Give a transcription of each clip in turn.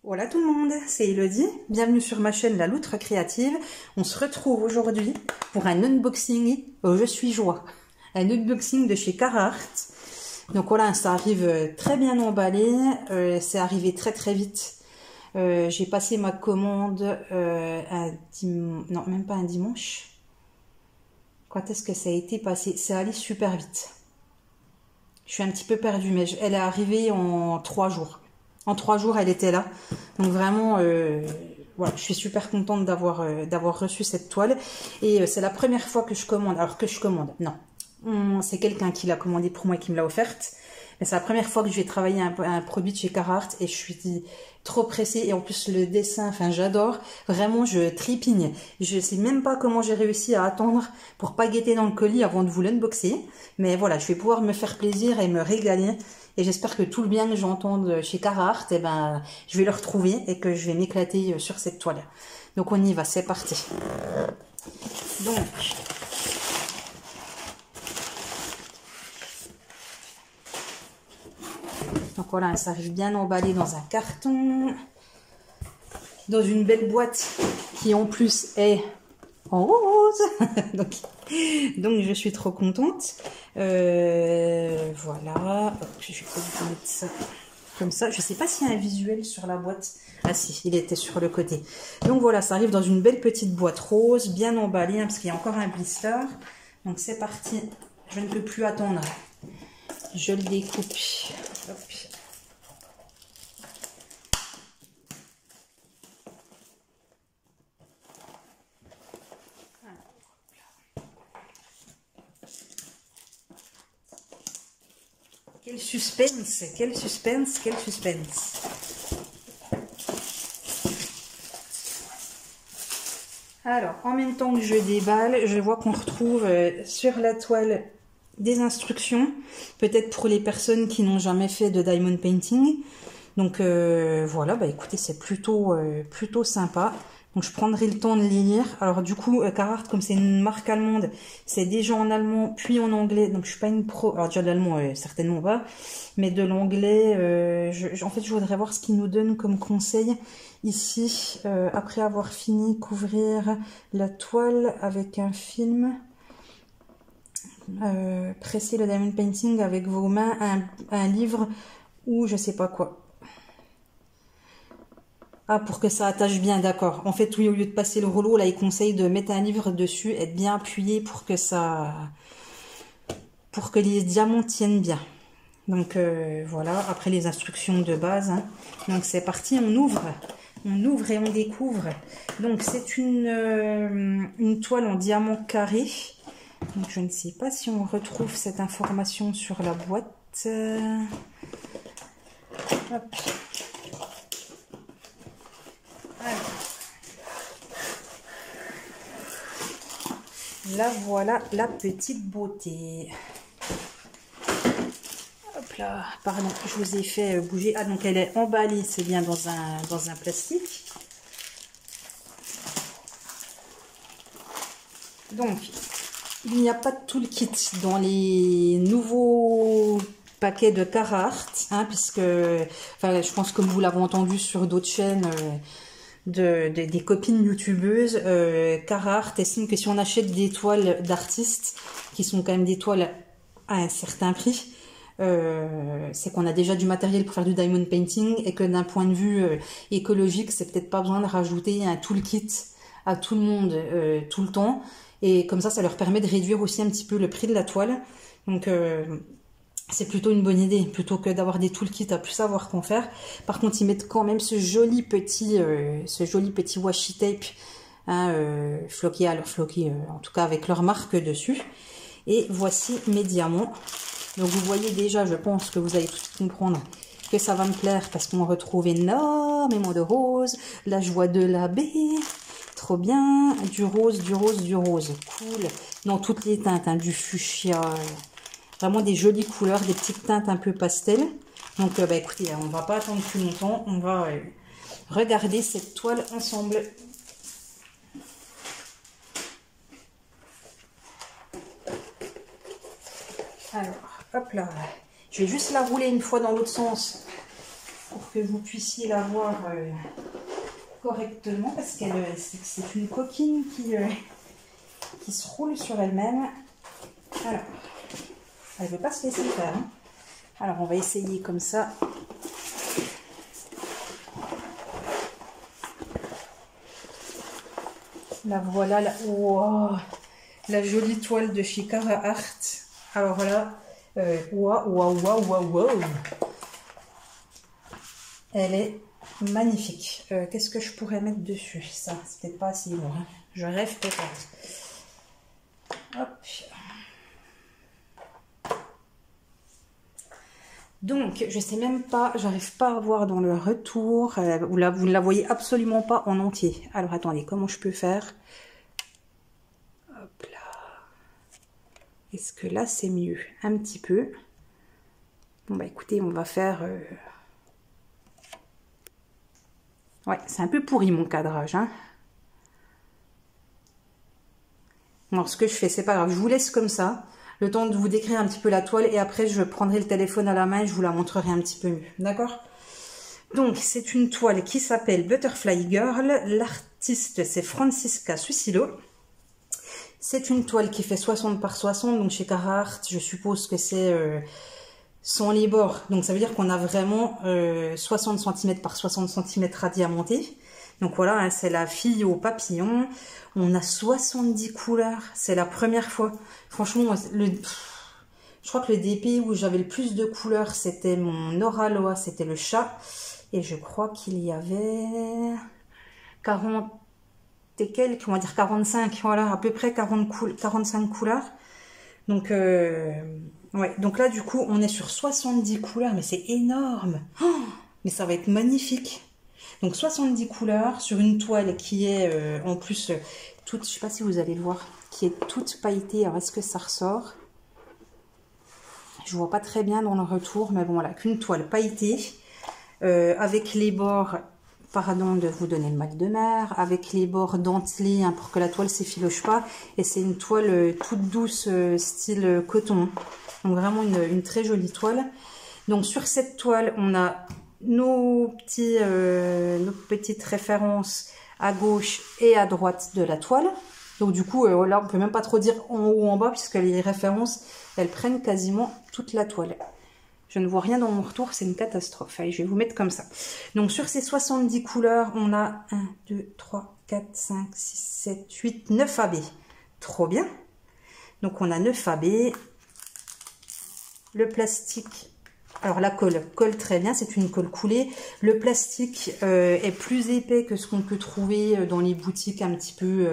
Hola tout le monde, c'est Elodie, bienvenue sur ma chaîne La Loutre Créative. On se retrouve aujourd'hui pour un unboxing, je suis joie, un unboxing de chez Carhartt. Donc voilà, ça arrive très bien emballé, c'est arrivé très vite. J'ai passé ma commande non même pas un dimanche. Quand est-ce que ça a été passé? C'est allé super vite. Je suis un petit peu perdue, mais elle est arrivée en 3 jours. En 3 jours, elle était là. Donc vraiment, voilà, je suis super contente d'avoir reçu cette toile. Et c'est la première fois que je commande. Alors que je commande, non. C'est quelqu'un qui l'a commandé pour moi et qui me l'a offerte. Mais c'est la première fois que je vais travailler un produit de chez Carhartt et je suis trop pressée. Et en plus, le dessin, enfin, j'adore. Vraiment, je tripigne. Je sais même pas comment j'ai réussi à attendre pour pas guetter dans le colis avant de vous l'unboxer. Mais voilà, je vais pouvoir me faire plaisir et me régaler. Et j'espère que tout le bien que j'entende chez Carhartt, eh ben, je vais le retrouver et que je vais m'éclater sur cette toile. Donc on y va, c'est parti. Donc voilà, ça arrive bien emballé dans un carton, dans une belle boîte qui en plus est en rose. donc je suis trop contente. Voilà, je vais vous mettre ça comme ça. Je sais pas s'il y a un visuel sur la boîte. Ah si, il était sur le côté. Donc voilà, ça arrive dans une belle petite boîte rose, bien emballée, hein, parce qu'il y a encore un blister. Donc c'est parti, je ne peux plus attendre. Je le découpe. Hop. Quel suspense, quel suspense, quel suspense. Alors, en même temps que je déballe, je vois qu'on retrouve sur la toile des instructions, peut-être pour les personnes qui n'ont jamais fait de diamond painting. Donc voilà, bah écoutez, c'est plutôt sympa. Donc je prendrai le temps de les lire. Alors du coup, Carhartt, comme c'est une marque allemande, c'est déjà en allemand puis en anglais. Donc je suis pas une pro. Alors déjà de l'allemand, certainement pas. Mais de l'anglais, en fait, je voudrais voir ce qu'ils nous donnent comme conseil ici. Après avoir fini, couvrir la toile avec un film. Presser le diamond painting avec vos mains, un livre ou je sais pas quoi. Ah, pour que ça attache bien, d'accord. En fait, oui, au lieu de passer le rouleau, là, il conseille de mettre un livre dessus, être bien appuyé pour que les diamants tiennent bien. Donc, voilà. Après, les instructions de base. Hein. Donc, c'est parti, on ouvre. On ouvre et on découvre. Donc, c'est une toile en diamant carré. Donc, je ne sais pas si on retrouve cette information sur la boîte. Hop. Là, voilà la petite beauté. Hop là, pardon, je vous ai fait bouger. Ah, donc elle est emballée, c'est bien dans un plastique. Donc, il n'y a pas de toolkit dans les nouveaux paquets de Carhartt, hein, puisque, enfin, je pense que vous l'avez entendu sur d'autres chaînes. Des copines youtubeuses, Carhartt estime que si on achète des toiles d'artistes, qui sont quand même des toiles à un certain prix, c'est qu'on a déjà du matériel pour faire du diamond painting et que d'un point de vue écologique, c'est peut-être pas besoin de rajouter un toolkit à tout le monde tout le temps. Et comme ça leur permet de réduire aussi un petit peu le prix de la toile. Donc c'est plutôt une bonne idée, plutôt que d'avoir des toolkits à plus savoir qu'en faire. Par contre, ils mettent quand même ce joli petit washi tape, hein, floqué, en tout cas avec leur marque dessus. Et voici mes diamants. Donc vous voyez déjà, je pense que vous allez tout comprendre que ça va me plaire parce qu'on retrouve énormément de rose. Là, je vois de la baie. Trop bien. Du rose, du rose, du rose. Cool. Dans toutes les teintes, hein, du fuchsia. Vraiment des jolies couleurs, des petites teintes un peu pastel. Donc, bah, écoutez, on va pas attendre plus longtemps. On va regarder cette toile ensemble. Alors, hop là. Je vais juste la rouler une fois dans l'autre sens pour que vous puissiez la voir correctement, parce que c'est une coquine qui se roule sur elle-même. Alors, elle ne veut pas se laisser faire. Hein. Alors, on va essayer comme ça. La voilà, wow, la jolie toile de chez Carhartt. Alors voilà, waouh. Elle est magnifique. Qu'est-ce que je pourrais mettre dessus? Ça, c'est peut-être pas assez lourd. Hein. Je rêve peut-être. Hop. Donc, je sais même pas, j'arrive pas à voir dans le retour. Vous ne la voyez absolument pas en entier. Alors, attendez, comment je peux faire? Hop là. Est-ce que là, c'est mieux? Un petit peu. Bon, bah écoutez, on va faire... Ouais, c'est un peu pourri mon cadrage. Hein. Alors, ce que je fais, c'est pas grave. Je vous laisse comme ça. Le temps de vous décrire un petit peu la toile. Et après, je prendrai le téléphone à la main et je vous la montrerai un petit peu mieux. D'accord? Donc, c'est une toile qui s'appelle Butterfly Girl. L'artiste, c'est Francisca Susilo. C'est une toile qui fait 60 par 60. Donc, chez Carhartt, je suppose que c'est... sans les bords, donc ça veut dire qu'on a vraiment 60 cm par 60 cm à diamanter. Donc voilà, hein, c'est la fille au papillon. On a 70 couleurs, c'est la première fois. Franchement, je crois que le DP où j'avais le plus de couleurs, c'était mon Oraloa, c'était le chat. Et je crois qu'il y avait 40 et quelques, on va dire 45, voilà, à peu près 45 couleurs. Donc... ouais, donc là, du coup, on est sur 70 couleurs, mais c'est énorme. Oh, mais ça va être magnifique. Donc, 70 couleurs sur une toile qui est, en plus, toute, je sais pas si vous allez le voir, qui est toute pailletée. Alors, est-ce que ça ressort? Je vois pas très bien dans le retour, mais bon, voilà, qu'une toile pailletée, avec les bords, pardon de vous donner le mal de mer, avec les bords dentelés, hein, pour que la toile s'effiloche pas. Et c'est une toile toute douce, style coton. Donc vraiment une très jolie toile. Donc sur cette toile, on a nos petites références à gauche et à droite de la toile. Donc du coup, là, on peut même pas trop dire en haut ou en bas, puisque les références, elles prennent quasiment toute la toile. Je ne vois rien dans mon retour, c'est une catastrophe. Allez, je vais vous mettre comme ça. Donc sur ces 70 couleurs, on a 1, 2, 3, 4, 5, 6, 7, 8, 9 AB. Trop bien. Donc on a 9 AB. Le plastique, alors la colle très bien, c'est une colle coulée. Le plastique est plus épais que ce qu'on peut trouver dans les boutiques un petit peu...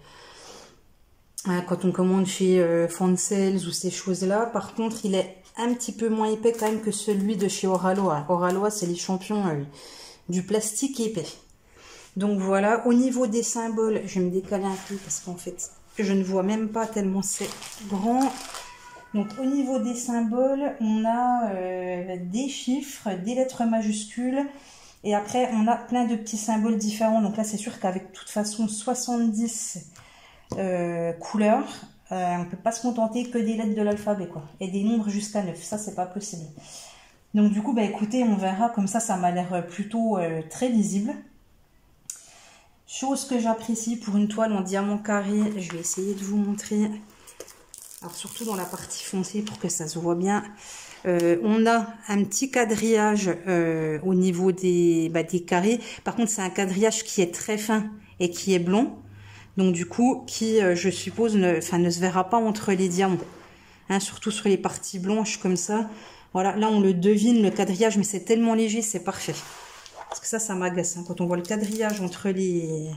quand on commande chez Fansels ou ces choses-là. Par contre, il est un petit peu moins épais quand même que celui de chez Oraloa. Oraloa, c'est les champions du plastique épais. Donc voilà, au niveau des symboles, je vais me décaler un peu parce qu'en fait, je ne vois même pas tellement c'est grand. Donc au niveau des symboles, on a des chiffres, des lettres majuscules. Et après, on a plein de petits symboles différents. Donc là, c'est sûr qu'avec de toute façon 70 couleurs, on ne peut pas se contenter que des lettres de l'alphabet, quoi. Et des nombres jusqu'à 9, ça c'est pas possible. Donc du coup, bah écoutez, on verra, comme ça m'a l'air plutôt très lisible. Chose que j'apprécie pour une toile en diamant carré, je vais essayer de vous montrer. Alors surtout dans la partie foncée pour que ça se voit bien. On a un petit quadrillage au niveau des carrés. Par contre, c'est un quadrillage qui est très fin et qui est blond. Donc du coup, qui, je suppose, ne se verra pas entre les diamants. Hein, surtout sur les parties blanches comme ça. Voilà, là on le devine, le quadrillage, mais c'est tellement léger, c'est parfait. Parce que ça m'agace. Hein, quand on voit le quadrillage entre les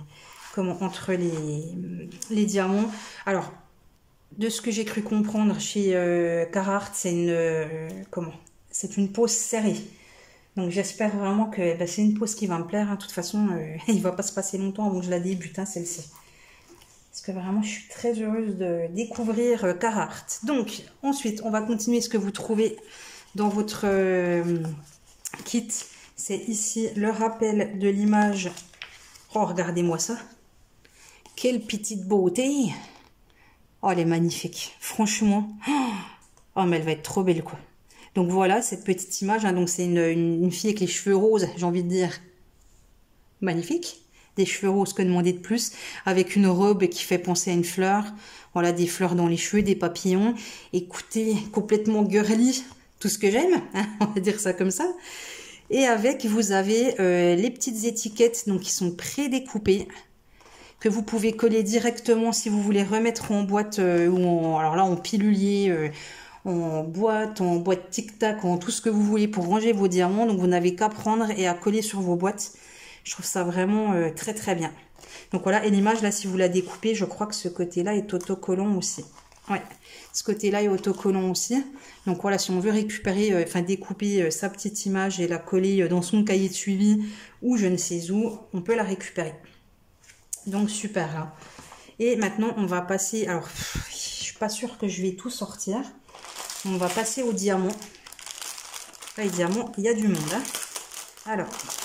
diamants. Alors, de ce que j'ai cru comprendre chez Carhartt, c'est une pose serrée. Donc j'espère vraiment que c'est une pose qui va me plaire. Hein. De toute façon, il ne va pas se passer longtemps avant que je la débute, hein, celle-ci. Parce que vraiment, je suis très heureuse de découvrir Carhartt. Donc, ensuite, on va continuer ce que vous trouvez dans votre kit. C'est ici le rappel de l'image. Oh, regardez-moi ça. Quelle petite beauté! Oh, elle est magnifique. Franchement. Oh, mais elle va être trop belle, quoi. Donc voilà cette petite image, hein. Donc c'est une fille avec les cheveux roses, j'ai envie de dire magnifique. Des cheveux roses, que demander de plus, avec une robe qui fait penser à une fleur. Voilà, des fleurs dans les cheveux, des papillons. Écoutez, complètement girly, tout ce que j'aime, hein, on va dire ça comme ça. Et avec, vous avez les petites étiquettes donc qui sont prédécoupées, que vous pouvez coller directement si vous voulez remettre en boîte ou alors là en pilulier, en boîte tic-tac, en tout ce que vous voulez pour ranger vos diamants. Donc vous n'avez qu'à prendre et à coller sur vos boîtes. Je trouve ça vraiment très très bien. Donc voilà, et l'image là, si vous la découpez, je crois que ce côté-là est autocollant aussi. Ouais, ce côté-là est autocollant aussi. Donc voilà, si on veut récupérer, enfin découper sa petite image et la coller dans son cahier de suivi ou je ne sais où, on peut la récupérer. Donc super là. Et maintenant, on va passer, alors je suis pas sûre que je vais tout sortir. On va passer aux diamants. Là, les diamants, il y a du monde. Hein. Alors...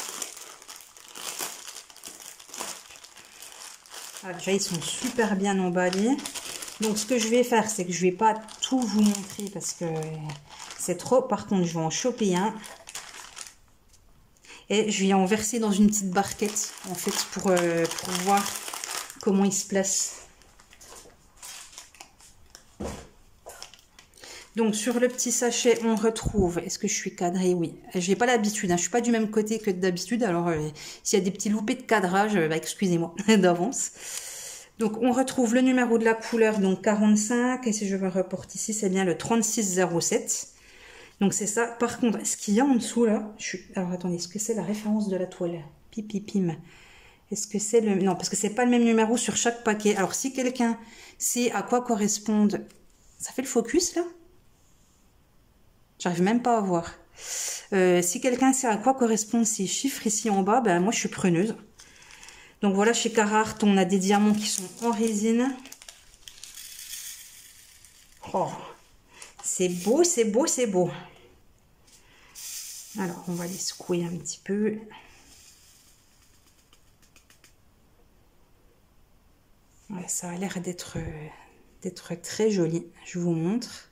Ah, déjà, ils sont super bien emballés. Donc, ce que je vais faire, c'est que je vais pas tout vous montrer parce que c'est trop. Par contre, je vais en choper un. Et je vais en verser dans une petite barquette, en fait, pour voir comment il se place. Donc, sur le petit sachet, on retrouve... Est-ce que je suis cadrée? Oui. Je n'ai pas l'habitude. Hein. Je ne suis pas du même côté que d'habitude. Alors, s'il y a des petits loupés de cadrage, bah, excusez-moi d'avance. Donc, on retrouve le numéro de la couleur, donc 45. Et si je me reporte ici, c'est bien le 3607. Donc, c'est ça. Par contre, ce qu'il y a en dessous, là... Alors, attendez. Est-ce que c'est la référence de la toile? Pipipim. Est-ce que c'est le... Non, parce que c'est pas le même numéro sur chaque paquet. Alors, si quelqu'un sait à quoi correspondent... Ça fait le focus, là? J'arrive même pas à voir. Si quelqu'un sait à quoi correspondent ces chiffres ici en bas, ben moi je suis preneuse. Donc voilà, chez Carhartt, on a des diamants qui sont en résine. Oh, c'est beau, c'est beau, c'est beau. Alors, on va les secouer un petit peu. Ouais, ça a l'air d'être très joli. Je vous montre.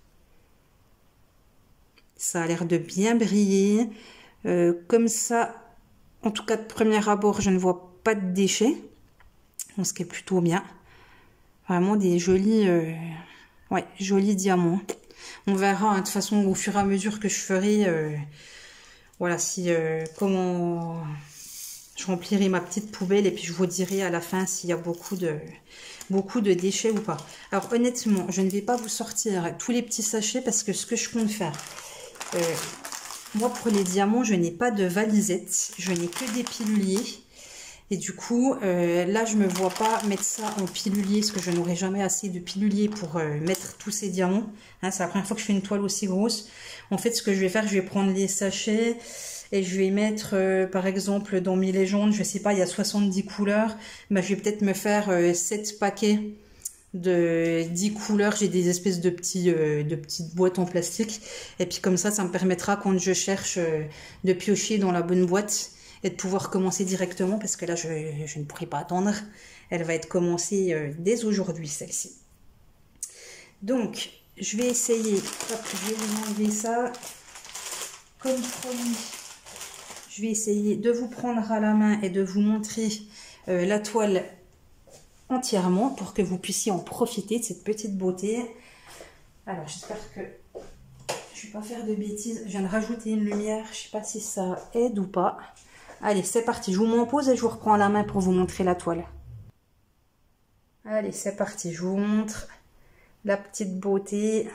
Ça a l'air de bien briller. Comme ça, en tout cas de premier abord, je ne vois pas de déchets. Ce qui est plutôt bien. Vraiment des jolis, ouais, jolis diamants. On verra, hein, de toute façon, au fur et à mesure que je ferai, voilà, si comment je remplirai ma petite poubelle et puis je vous dirai à la fin s'il y a beaucoup de déchets ou pas. Alors honnêtement, je ne vais pas vous sortir tous les petits sachets parce que ce que je compte faire... moi pour les diamants je n'ai pas de valisette, je n'ai que des piluliers et du coup là je me vois pas mettre ça en pilulier parce que je n'aurai jamais assez de piluliers pour mettre tous ces diamants, hein, c'est la première fois que je fais une toile aussi grosse. En fait ce que je vais faire, je vais prendre les sachets et je vais mettre par exemple dans mes légendes, je sais pas, il y a 70 couleurs, bah, je vais peut-être me faire 7 paquets de 10 couleurs. J'ai des espèces de petites boîtes en plastique et puis comme ça me permettra quand je cherche de piocher dans la bonne boîte et de pouvoir commencer directement parce que là je ne pourrai pas attendre, elle va être commencée dès aujourd'hui celle-ci. Donc je vais essayer, hop, je vais vous enlever ça comme promis. Je vais essayer de vous prendre à la main et de vous montrer la toile entièrement pour que vous puissiez en profiter de cette petite beauté. Alors j'espère que je ne vais pas faire de bêtises. Je viens de rajouter une lumière, je ne sais pas si ça aide ou pas. Allez, c'est parti, je vous mets en pause et je vous reprends à la main pour vous montrer la toile. Allez, c'est parti, je vous montre la petite beauté.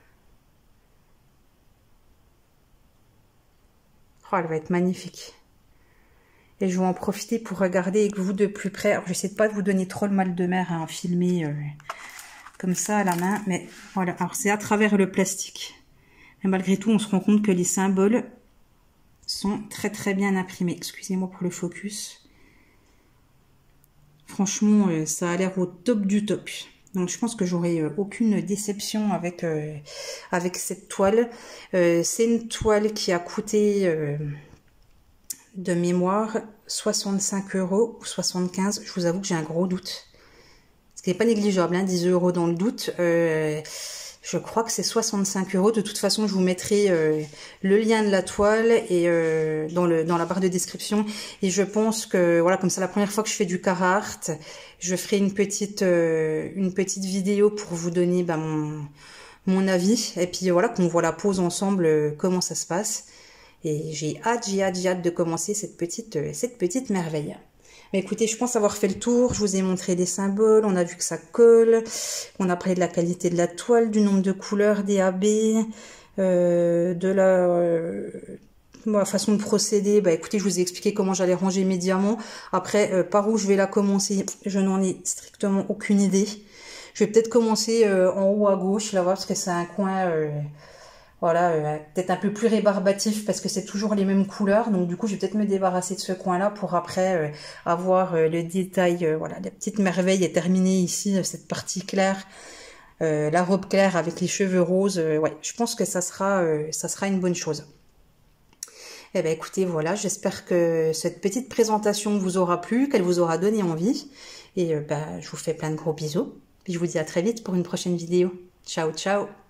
Oh, elle va être magnifique. Et je vais en profiter pour regarder avec vous de plus près. Alors, j'essaie de pas vous donner trop le mal de mer à filmer comme ça à la main. Mais voilà, alors c'est à travers le plastique. Mais malgré tout, on se rend compte que les symboles sont très très bien imprimés. Excusez-moi pour le focus. Franchement, ça a l'air au top du top. Donc je pense que j'aurai aucune déception avec, avec cette toile. C'est une toile qui a coûté... de mémoire 65 € ou 75. Je vous avoue que j'ai un gros doute, ce qui n'est pas négligeable, hein, 10 € dans le doute. Je crois que c'est 65 €. De toute façon, je vous mettrai le lien de la toile et dans la barre de description. Et je pense que voilà, comme c'est la première fois que je fais du Carhartt, je ferai une petite vidéo pour vous donner mon avis. Et puis voilà, qu'on voit la pose ensemble, comment ça se passe. Et j'ai hâte de commencer cette petite merveille. Mais écoutez, je pense avoir fait le tour. Je vous ai montré des symboles. On a vu que ça colle. On a parlé de la qualité de la toile, du nombre de couleurs, des AB, de la façon de procéder. Bah écoutez, je vous ai expliqué comment j'allais ranger mes diamants. Après, par où je vais la commencer, je n'en ai strictement aucune idée. Je vais peut-être commencer en haut à gauche, là-bas, parce que c'est un coin... voilà, peut-être un peu plus rébarbatif parce que c'est toujours les mêmes couleurs. Donc du coup, je vais peut-être me débarrasser de ce coin-là pour après avoir le détail. Voilà, la petite merveille est terminée ici, cette partie claire. La robe claire avec les cheveux roses. Ouais, je pense que ça sera une bonne chose. Eh ben écoutez, voilà, j'espère que cette petite présentation vous aura plu, qu'elle vous aura donné envie. Et je vous fais plein de gros bisous. Puis je vous dis à très vite pour une prochaine vidéo. Ciao, ciao!